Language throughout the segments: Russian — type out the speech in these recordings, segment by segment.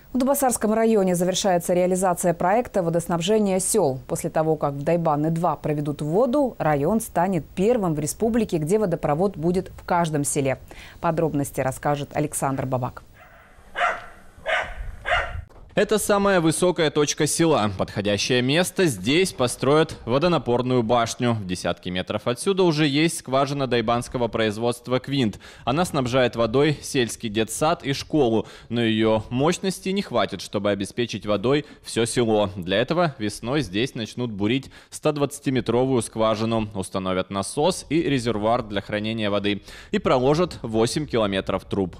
В Дубасарском районе завершается реализация проекта водоснабжения сел. После того, как в Дайбаны-2 проведут воду, район станет первым в республике, где водопровод будет в каждом селе. Подробности расскажет Александр Бабак. Это самая высокая точка села. Подходящее место. Здесь построят водонапорную башню. В десятки метров отсюда уже есть скважина дайбанского производства «Квинт». Она снабжает водой сельский детсад и школу. Но ее мощности не хватит, чтобы обеспечить водой все село. Для этого весной здесь начнут бурить 120-метровую скважину. Установят насос и резервуар для хранения воды. И проложат 8 километров труб.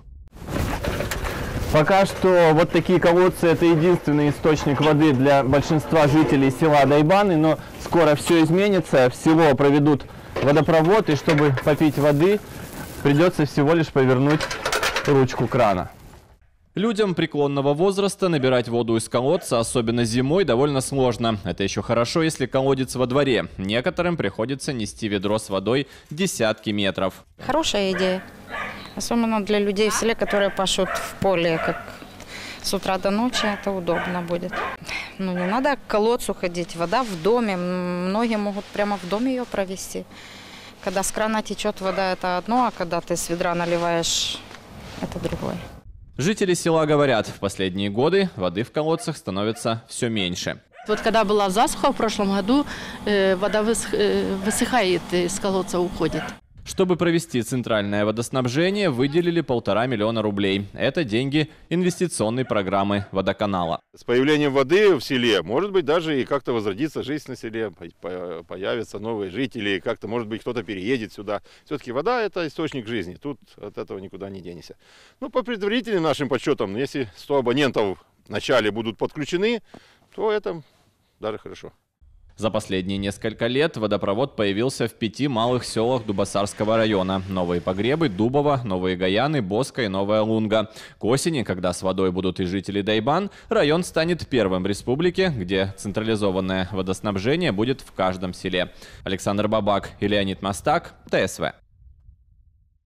Пока что вот такие колодцы – это единственный источник воды для большинства жителей села Дайбаны, но скоро все изменится, в село проведут водопровод, и чтобы попить воды, придется всего лишь повернуть ручку крана. Людям преклонного возраста набирать воду из колодца, особенно зимой, довольно сложно. Это еще хорошо, если колодец во дворе. Некоторым приходится нести ведро с водой десятки метров. Хорошая идея. Особенно для людей в селе, которые пашут в поле, как с утра до ночи, это удобно будет. Ну, не надо к колодцу ходить, вода в доме. Многие могут прямо в доме ее провести. Когда с крана течет вода, это одно, а когда ты с ведра наливаешь, это другое. Жители села говорят, в последние годы воды в колодцах становится все меньше. Вот когда была засуха в прошлом году, вода высыхает, из колодца уходит. Чтобы провести центральное водоснабжение, выделили 1,5 миллиона рублей. Это деньги инвестиционной программы водоканала. С появлением воды в селе, может быть, даже и как-то возродится жизнь на селе, появятся новые жители, как-то, может быть, кто-то переедет сюда. Все-таки вода – это источник жизни, тут от этого никуда не денешься. Ну, по предварительным нашим подсчетам, если 100 абонентов в начале будут подключены, то это даже хорошо. За последние несколько лет водопровод появился в 5 малых селах Дубасарского района. Новые Погребы, Дубово, Новые Гаяны, Боска и Новая Лунга. К осени, когда с водой будут и жители Дайбан, район станет первым в республике, где централизованное водоснабжение будет в каждом селе. Александр Бабак и Леонид Мастак, ТСВ.